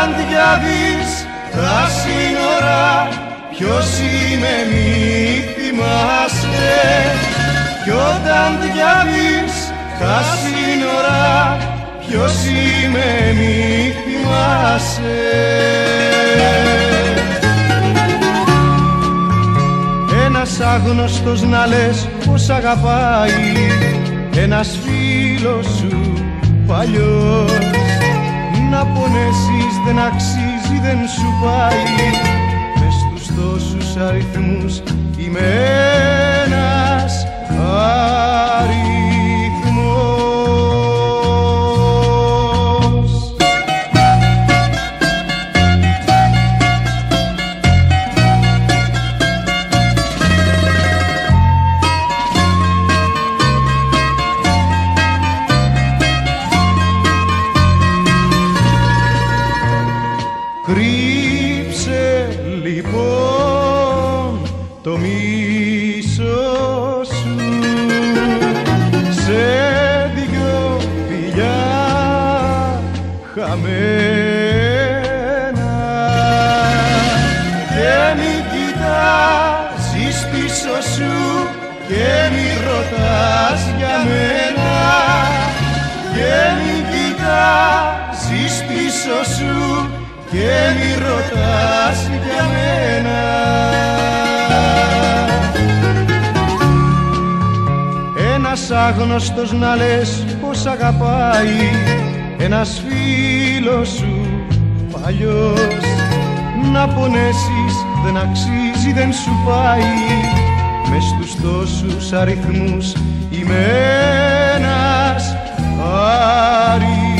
όταν διαβείς τα σύνορα, ποιος είμαι μη θυμάσαι. Κι όταν διαβείς τα σύνορα, ποιος είμαι μη θυμάσαι. Ένας άγνωστος να λες πως αγαπάει, ένας φίλος σου παλιός. Να πονέσεις δεν αξίζει, δεν σου πάει, μες στους τόσους αριθμούς είμαι ένας αριθμός. Κρύψε λοιπόν το μίσος σου σε δυο φιλιά χαμένα και μη κοιτάζεις πίσω σου και μη ρωτάς για μένα, και μη κοιτάζεις πίσω σου και μη ρωτάς για μένα. Ένας άγνωστος να λες πως αγαπάει, ένας φίλος σου παλιός. Να πονέσεις δεν αξίζει, δεν σου πάει, μες στους τόσους αριθμούς είμαι ένας αριθμός.